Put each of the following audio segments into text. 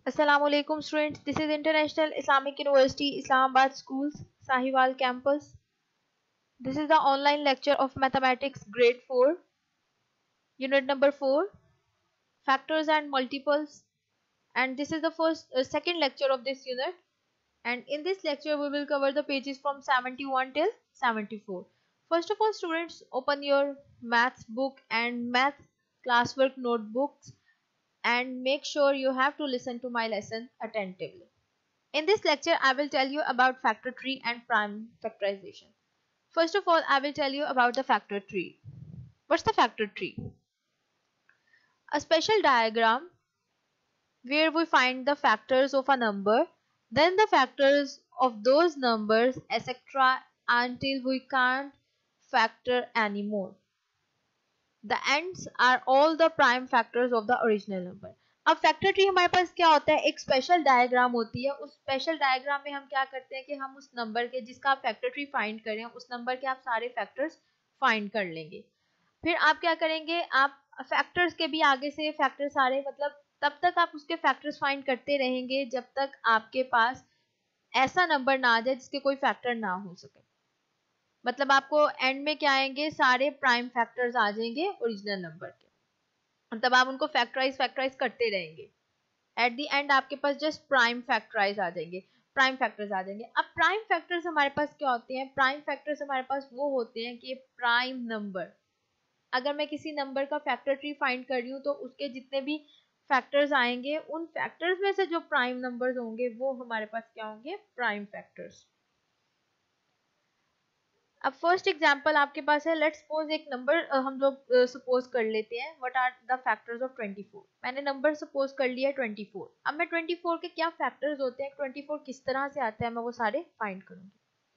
Assalamualaikum students, this is International Islamic University Islamabad Schools Sahiwal campus. This is the online lecture of mathematics grade 4 unit number 4 factors and multiples, and this is the second lecture of this unit, and in this lecture we will cover the pages from 71 till 74. First of all students, open your maths book and math classwork notebooks and make sure you have to listen to my lesson attentively. In this lecture, I will tell you about factor tree and prime factorization. First of all, I will tell you about the factor tree. What's the factor tree? A special diagram where we find the factors of a number, then the factors of those numbers, etc. until we can't factor anymore. The ends are all the prime factors of the original number. अब factor tree हमारे पास क्या होता है, एक special diagram होती है। उस स्पेशल डायग्राम में हम क्या करते हैं कि हम उस नंबर के जिसका आप फैक्टर ट्री फाइंड करें उस नंबर के आप सारे फैक्टर्स फाइंड कर लेंगे। फिर आप क्या करेंगे, आप फैक्टर्स के भी आगे से फैक्टर सारे मतलब तब तक आप उसके फैक्टर्स फाइंड करते रहेंगे जब तक आपके पास ऐसा नंबर ना आ जाए जिसके कोई फैक्टर ना हो सके। मतलब आपको एंड में क्या आएंगे, सारे प्राइम फैक्टर्स आ जाएंगे ओरिजिनल नंबर के, मतलब आप उनको फैक्टराइज करते रहेंगे। एट द एंड आपके पास जस्ट प्राइम फैक्टराइज आ जाएंगे, प्राइम फैक्टर्स आ जाएंगे। अब प्राइम फैक्टर्स हमारे पास क्या होते हैं, प्राइम फैक्टर्स हमारे पास वो होते हैं कि प्राइम नंबर, अगर मैं किसी नंबर का फैक्टर ट्री फाइंड कर रही हूँ तो उसके जितने भी फैक्टर्स आएंगे उन फैक्टर्स में से जो प्राइम नंबर्स होंगे वो हमारे पास क्या होंगे, प्राइम फैक्टर्स। अब फर्स्ट एग्जांपल आपके पास है, लेट्स सपोज एक नंबर हम लोग सपोज कर लेते हैं, what are the factors of 24। मैंने नंबर सपोज कर लिया 24। अब मैं 24 के क्या फैक्टर्स होते हैं, 24 किस तरह से आता है, मैं वो सारे फाइंड करूंगी।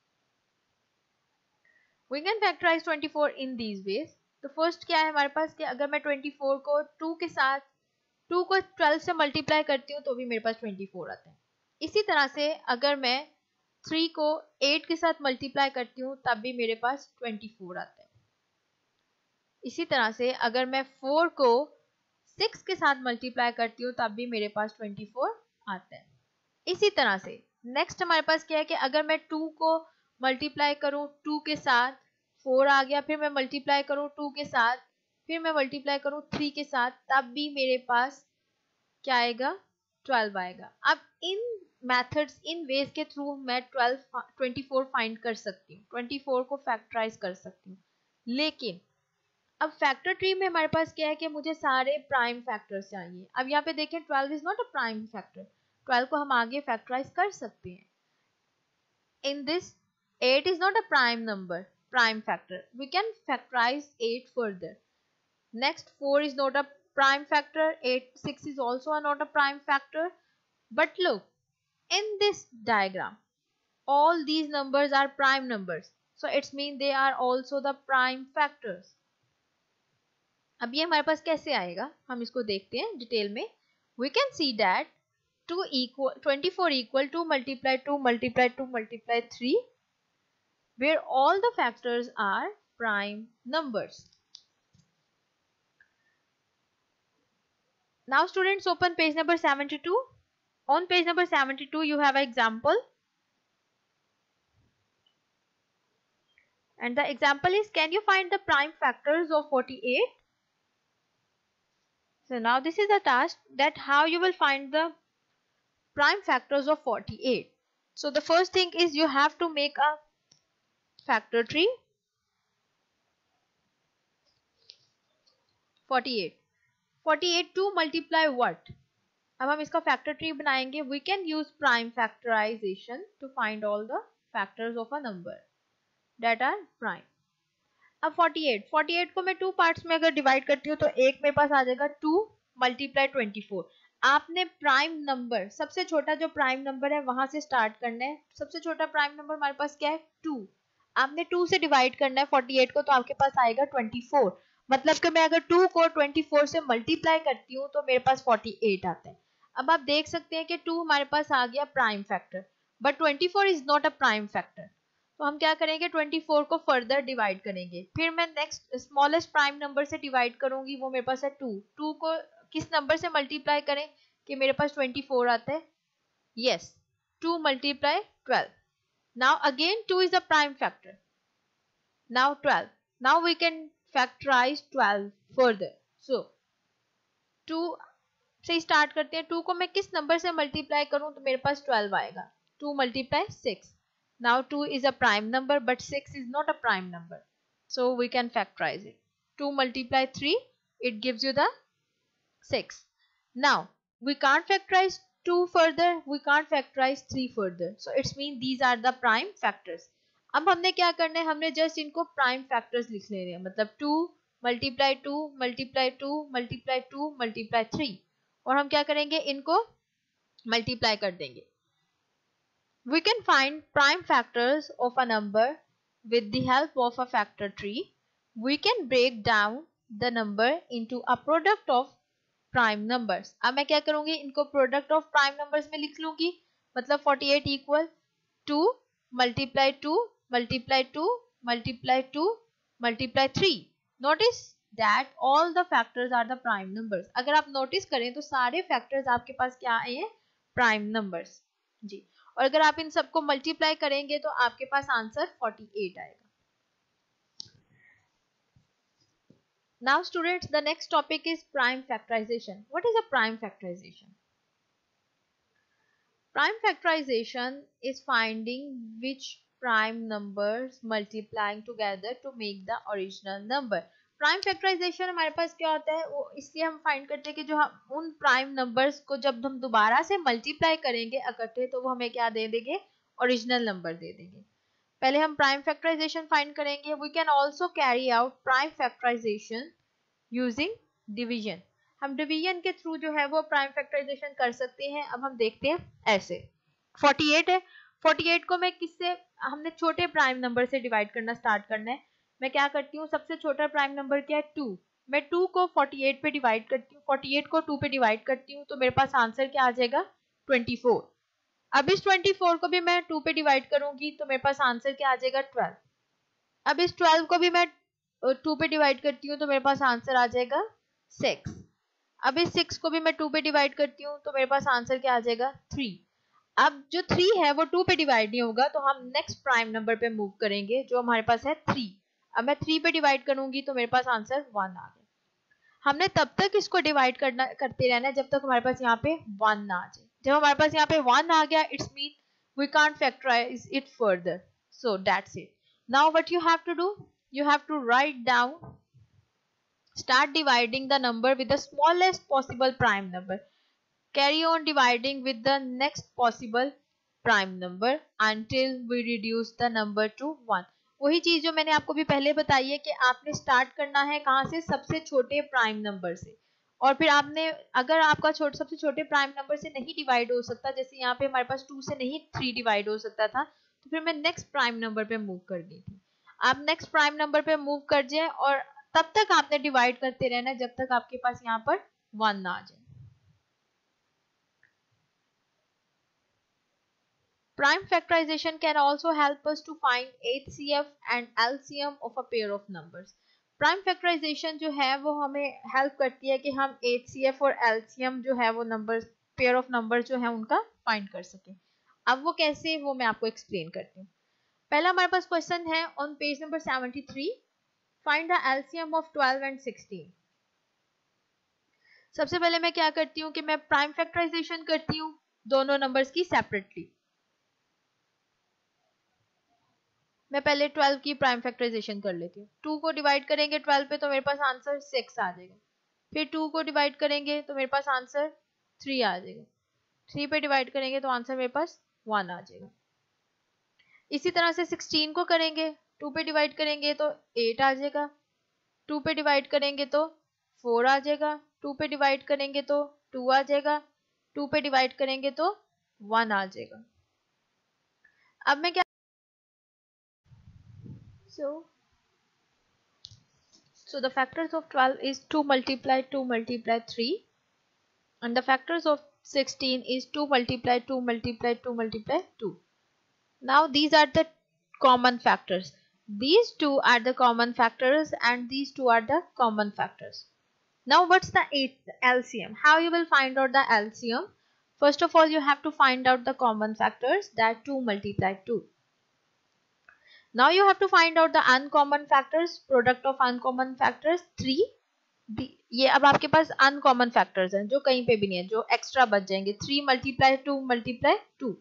We can factorize 24 in these ways. तो फर्स्ट क्या है हमारे पास कि अगर मैं 24 को 2 के साथ 2 को 12 से मल्टीप्लाई करती हूँ तो भी मेरे पास 24 आता है। इसी तरह से अगर मैं 3 को 8 के साथ मल्टीप्लाई करती हूँ तब भी मेरे पास 24 आता है। इसी तरह से अगर मैं 4 को 6 के साथ मल्टीप्लाई करती हूँ तब भी मेरे पास 24 आता है। इसी तरह से नेक्स्ट हमारे पास क्या है कि अगर मैं 2 को मल्टीप्लाई करूँ 2 के साथ 4 आ गया, फिर मैं मल्टीप्लाई करूँ 2 के साथ, फिर मैं मल्टीप्लाई करूँ 3 के साथ, तब भी मेरे पास क्या आएगा, 12 आएगा। अब इन मेथड्स, इन वेज के थ्रू मैं 24 फाइंड कर सकती हूँ, 24 को फैक्टराइज कर सकती हूँ। लेकिन अब फैक्टर ट्री में हमारे पास क्या है कि मुझे सारे प्राइम फैक्टर्स चाहिए। अब यहाँ पे देखें 12 is not a prime factor, 12 को हम आगे फैक्टराइज कर सकते हैं। In this 8 is not a prime number, prime factor, we can factorize 8 further. Next 4 is not a prime factor, 6 is also not a prime factor. But look, in this diagram, all these numbers are prime numbers. So it means they are also the prime factors. अब ये हमारे पास कैसे आएगा, हम इसको देखते हैं detail में। We can see that 24 equal to multiply 2 multiply 2 multiply 3, where all the factors are prime numbers. Now students, open page number 72. On page number 72 you have an example, and the example is, can you find the prime factors of 48? So now this is the task, that how you will find the prime factors of 48. So the first thing is you have to make a factor tree. 48 to multiply what? अब हम इसका factor tree बनाएंगे। We can use prime factorization to find all the factors of a number that are prime. अब 48 को मैं 2 parts में अगर divide करती हूँ तो एक मेरे पास आ जाएगा 2 मल्टीप्लाई 24। आपने प्राइम नंबर, सबसे छोटा जो प्राइम नंबर है वहां से स्टार्ट करना है। सबसे छोटा प्राइम नंबर हमारे पास क्या है, 2। आपने 2 से डिवाइड करना है 48 को, तो आपके पास आएगा 24। मतलब कि मैं अगर 2 को 24 से मल्टीप्लाई करती हूँ तो मेरे पास 48 आता है। अब आप देख सकते हैं कि 2 हमारे पास आ गया prime factor, but 24 is not a prime factor. तो हम क्या करेंगे, 24 को फर्दर डिवाइड करेंगे। फिर मैं नेक्स्ट स्मॉलेस्ट प्राइम नंबर से डिवाइड करूंगी, वो मेरे पास है 2। 2 को किस नंबर से मल्टीप्लाई करें, कि मेरे पास 24 आता है? Yes, 2 multiply 12. Now again 2 is a prime factor. Now 12. Now we can factorize 12 further. So 2 से स्टार्ट करते हैं. 2 को मैं किस नंबर से मल्टीप्लाई करूं तो मेरे पास 12 आएगा. 2 multiply 6. Now 2 is a prime number but 6 is not a prime number. So we can factorize it. 2 multiply 3, it gives you the 6. Now we can't factorize 2 further, we can't factorize 3 further. So it's mean these are the prime factors. अब हमने क्या करना है, हमने just इनको prime factors लिख लेने हैं. मतलब 2 multiply 2 multiply 2 multiply 2 multiply 3, और हम क्या करेंगे, इनको मल्टीप्लाई कर देंगे. We can find prime factors of a number with the help of a factor tree. We can break down the number into a product of prime numbers. अब मैं क्या करूंगी, इनको product of prime numbers में लिख लूंगी. मतलब 48 equal 2 multiply 2 multiply 2 multiply 2 multiply 3. Notice that all the factors are the prime numbers. अगर आप नोटिस करें तो सारे फैक्टर्स आपके पास क्या आए हैं, प्राइम नंबर्स जी. और अगर आप इन सबको मल्टीप्लाई करेंगे तो आपके पास आंसर 48 आएगा. Now students, the next topic is prime factorization. What is a prime factorization? Prime factorization is finding which prime numbers multiplying together to make the original number. Prime factorization हमारे पास क्या होता है, वो इसलिए हम फाइंड करते हैं कि जो हम उन प्राइम नंबर्स को जब हम दोबारा से मल्टीप्लाई करेंगे इकट्ठे तो वो हमें क्या दे देंगे, ओरिजिनल नंबर दे देंगे. पहले हम प्राइम फैक्टराइजेशन फाइंड करेंगे. We can also carry out prime factorization using division. हम डिवीजन के थ्रू जो है वो प्राइम फैक्टराइजेशन कर सकते हैं. अब हम देखते हैं ऐसे. 48 है, 48 को मैं किससे, हमने छोटे प्राइम नंबर से डिवाइड करना स्टार्ट करना है. मैं क्या करती हूँ, सबसे छोटा प्राइम नंबर क्या है, 2. मैं 2 को 48 पे डिवाइड करती हूँ, 48 को 2 पे डिवाइड करती हूँ तो मेरे पास आंसर क्या आ जाएगा, 24. अब इस 24 को भी मैं 2 पे डिवाइड करूंगी तो मेरे पास आंसर क्या आ जाएगा, 12. अब इस 12 को भी मैं 2 पे डिवाइड करती हूँ तो मेरे पास आंसर आ जाएगा 6. अब इस 6 को भी मैं 2 पे डिवाइड करती हूँ तो मेरे पास आंसर क्या आ जाएगा, 3. अब जो 3 है वो 2 पे डिवाइड नहीं होगा तो हम नेक्स्ट प्राइम नंबर पे मूव करेंगे जो हमारे पास है 3. अब मैं 3 पे डिवाइड करूंगी तो मेरे पास आंसर 1 आ गया. हमने तब तक इसको डिवाइड करते रहना है जब तक हमारे पास यहाँ पे 1 ना आ जाए. जब हमारे पास यहाँ पे 1 आ गया, it's mean we can't factorize it further. So that's it. Now what you have to do, you have to write down, start dividing the number with the smallest possible prime number. Carry on dividing with the next possible prime number until we reduce the number to 1. वही चीज जो मैंने आपको भी पहले बताई है कि आपने स्टार्ट करना है कहाँ से, सबसे छोटे प्राइम नंबर से. और फिर आपने, अगर आपका सबसे छोटे प्राइम नंबर से नहीं डिवाइड हो सकता, जैसे यहाँ पे हमारे पास 2 से नहीं 3 डिवाइड हो सकता था, तो फिर मैं नेक्स्ट प्राइम नंबर पे मूव कर गई थी. आप नेक्स्ट प्राइम नंबर पे मूव कर जाए और तब तक आपने डिवाइड करते रहना जब तक आपके पास यहाँ पर 1 ना आ जाए. Prime factorization can also help us to find HCF and LCM of a pair of numbers. Prime factorization जो है वो हमें हेल्प करती है कि हम HCF और LCM जो है वो नंबर, पेयर ऑफ नंबर जो है उनका फाइंड कर सकें. अब वो कैसे, वो मैं आपको एक्सप्लेन करती हूँ. पहला हमारे पास क्वेश्चन है on page number 73, find the LCM of 12 and 16. सबसे पहले मैं क्या करती हूँ कि मैं प्राइम फैक्टराइजेशन करती हूँ दोनों नंबर्स की सेपरेटली. मैं पहले 12 की प्राइम फैक्टराइजेशन कर लेती हूँ. 2 को डिवाइड करेंगे 12 पे तो मेरे पास आंसर 6 आ जाएगा. फिर 2 को डिवाइड करेंगे तो मेरे पास आंसर 3 आ जाएगा. 3 पे डिवाइड करेंगे तो आंसर मेरे पास 1 आ जाएगा. इसी तरह से 16 को करेंगे, 2 पे डिवाइड करेंगे तो 8 आ जाएगा. 2 पे डिवाइड करेंगे तो 4 आ जाएगा. 2 पे डिवाइड करेंगे तो 2 आ जाएगा. 2 पे डिवाइड करेंगे तो 1 आ जाएगा. अब मैं क्या, so the factors of 12 is 2 multiply 2 multiply 3, and the factors of 16 is 2 multiply 2 multiply 2 multiply 2. Now these are the common factors. These two are the common factors and these two are the common factors. Now what's the LCM? How you will find out the LCM? First of all, you have to find out the common factors, that 2 multiply 2. Now you have to find out the uncommon factors, product of uncommon factors 3. ये अब आपके पास uncommon factors हैं जो कहीं पे भी नहीं है, जो एक्स्ट्रा बच जाएंगे. 3 मल्टीप्लाई 2 मल्टीप्लाई 2.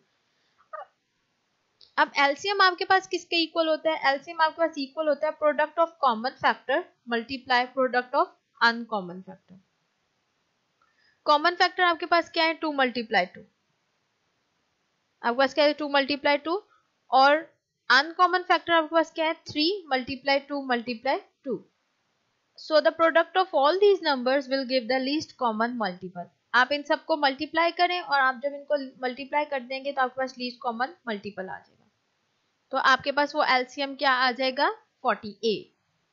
अब एलसीएम आपके पास किसके इक्वल होता है? एलसीएम आपके पास इक्वल होता है product of common factor multiply product of uncommon factor. Common factor आपके पास क्या है? 2 मल्टीप्लाई 2. आपके पास क्या है? 2 मल्टीप्लाई 2. और अनकॉमन फैक्टर आपके पास क्या है? 3 multiply 2 multiply 2. So the product of all these numbers will give the least common multiple. आप इन सबको मल्टीप्लाई करें और आप जब इनको मल्टीप्लाई कर देंगे तो आपके पास लीस्ट कॉमन मल्टीपल आ जाएगा. तो आपके पास वो एलसीएम क्या आ जाएगा? 48.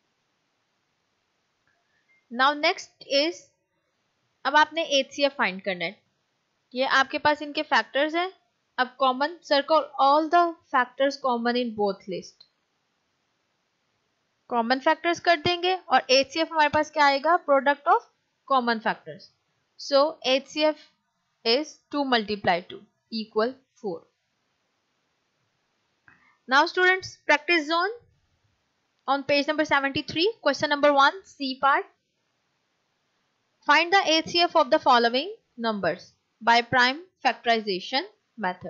नाउ नेक्स्ट इज, अब आपने एचसीएफ फाइंड करना है. ये आपके पास इनके फैक्टर्स हैं. अब common, circle all the factors common in both list. Common factors कर देंगे और एचसीएफ हमारे पास क्या आएगा? Product of common factors. So HCF is 2 multiply 2 equal 4. Now students, practice zone on page number 73, question number 1, C part. Find the HCF of the following numbers by prime factorization method.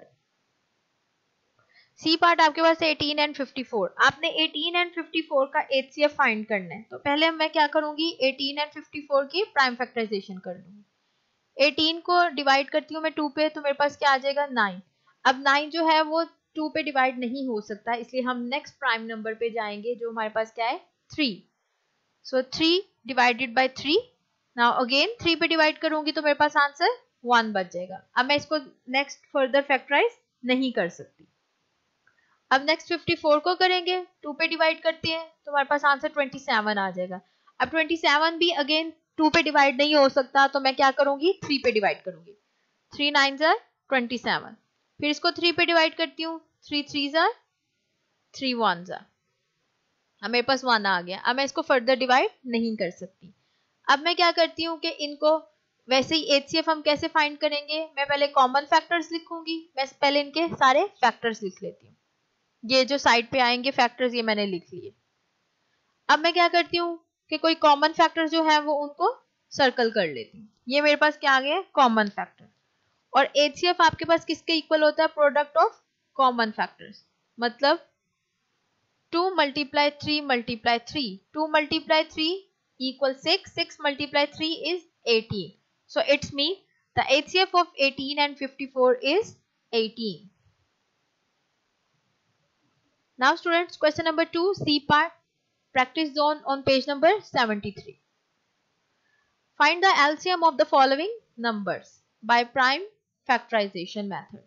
C part आपके पास 18 and 54. आपने 18 and 54 का HCF find करना है. तो पहले मैं क्या करूंगी? 18 and 54 की प्राइम फैक्टराइजेशन कर लूंगी. 18 को डिवाइड करती हूँ मैं 2 पे, तो मेरे पास क्या आ जाएगा? 9. अब 9 जो है वो 2 पे डिवाइड नहीं हो सकता, इसलिए हम नेक्स्ट प्राइम नंबर पे जाएंगे जो हमारे पास क्या है? 3. So 3 divided by 3. Now again 3 पे डिवाइड करूंगी तो मेरे पास आंसर 1 बच जाएगा. अब मैं इसको नेक्स्ट फर्दर फैक्टराइज नहीं कर सकती. अब नेक्स्ट 54 को करेंगे, 2 पे डिवाइड करते हैं तो हमारे पास आंसर 27 आ जाएगा. अब 27 भी अगेन 2 पे डिवाइड नहीं हो सकता, तो मैं क्या करूंगी? 3 पे डिवाइड करूंगी. 3 9s are 27. फिर इसको 3 पे डिवाइड करती हूँ. 3 3s are 3 1s are. अब मेरे पास 1 आ गया. अब मैं इसको फर्दर डिवाइड नहीं कर सकती. अब मैं क्या करती हूँ कि इनको वैसे ही एचसीएफ हम कैसे फाइंड करेंगे? मैं पहले कॉमन फैक्टर्स लिखूंगी. मैं पहले इनके सारे फैक्टर्स लिख लेती हूँ. ये जो साइड पे आएंगे फैक्टर्स, ये मैंने लिख लिए. अब मैं क्या करती हूँ कि कोई कॉमन फैक्टर जो है वो उनको सर्कल कर लेती हूँ. ये मेरे पास क्या आ गया? Common factor. और एचसीएफ आपके पास किसके इक्वल होता है? Product of common factors. मतलब 2 multiply 3 multiply 3. 2 multiply 3 equals 6. 6 multiply 3 is 18. So it's mean the HCF of 18 and 54 is 18. Now students, question number 2, C part, practice zone on page number 73. Find the LCM of the following numbers by prime factorization method.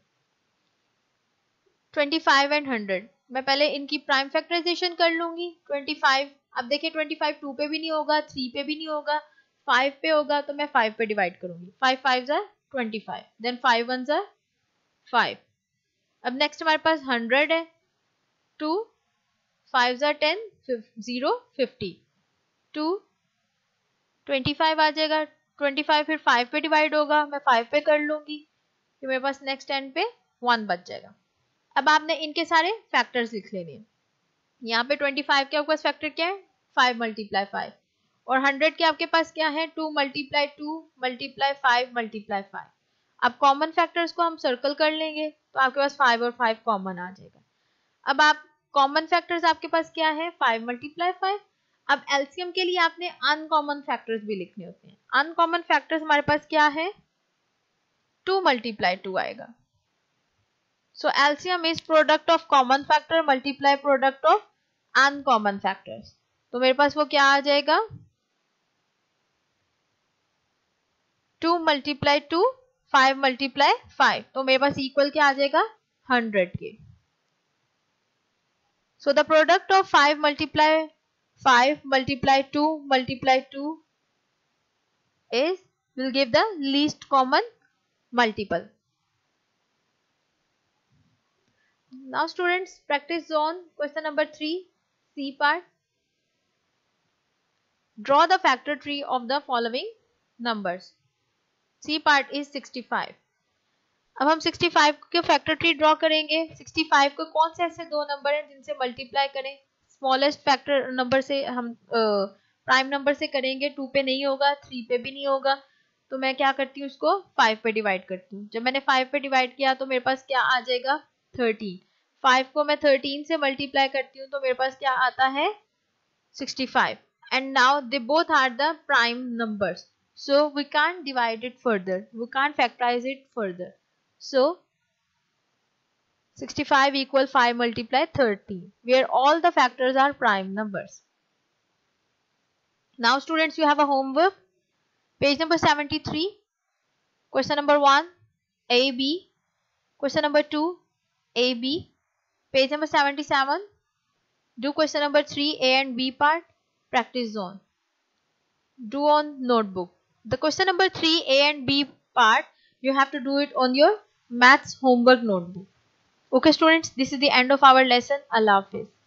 25 and 100. मैं पहले इनकी prime factorisation कर लूंगी. 25, अब देखिए 25 2 पे भी नहीं होगा, 3 पे भी नहीं होगा, 5 पे होगा, तो मैं 5 पे डिवाइड करूंगी. 5 5s are 25, then 5 1s are 5. अब नेक्स्ट हमारे पास 100 है. 2 5s are 10, 0 50. 2 25 आ जाएगा. 25 फिर 5 पे डिवाइड होगा, मैं 5 पे कर लूंगी, फिर मेरे पास नेक्स्ट एंड पे 1 बच जाएगा. अब आपने इनके सारे फैक्टर्स लिख लेने हैं. यहाँ पे 25 के आपके पास फैक्टर क्या है? 5 मल्टीप्लाई 5. और 100 के आपके पास क्या है? 2 मल्टीप्लाई 2 मल्टीप्लाई 5 मल्टीप्लाई 5. अब कॉमन फैक्टर्स को हम सर्कल कर लेंगे तो आपके पास 5 और 5 कॉमन आ जाएगा. अब आप कॉमन फैक्टर्स आपके पास क्या है? 5 मल्टीप्लाई 5. अब एलसीएम के लिए आपने अनकॉमन फैक्टर्स भी लिखने होते हैं. अनकॉमन फैक्टर्स हमारे पास क्या है? 2 मल्टीप्लाई 2 आएगा. So LCM is product of common factor multiply product of uncommon factors. तो मेरे पास वो क्या आ जाएगा? 2 multiply 2, 5 multiply 5. तो मेरे पास इक्वल क्या आ जाएगा? 100 के. So the product of 5 multiply 5 multiply 2 multiply 2 is will give the least common multiple. Now students, practice zone, question number 3, C part. Draw the factor tree of the following numbers. C part is 65. अब हम 65 के factor tree draw करेंगे. 65 को कौन से ऐसे दो number हैं जिनसे मल्टीप्लाई करें? स्मॉलेस्ट फैक्टर नंबर से हम प्राइम नंबर से करेंगे. 2 पे नहीं होगा, 3 पे भी नहीं होगा, तो मैं क्या करती हूँ, उसको 5 पे डिवाइड करती हूँ. जब मैंने 5 पे डिवाइड किया तो मेरे पास क्या आ जाएगा, 13. 5 को मैं 13 से मल्टीप्लाई करती हूँ तो मेरे पास क्या आता है, 65. And now they both are the prime numbers, so we can't divide it further, we can't factorize it further. So 65 equal 5 multiply 13, where all the factors are prime numbers. Now students, you have a homework. Page number 73. Question number 1, AB. Question number 2, AB. Page number 77. Do question number 3, A and B part. Practice zone. Do on notebook. The question number 3, A and B part, you have to do it on your maths homework notebook. Okay students, this is the end of our lesson. Allah Hafiz.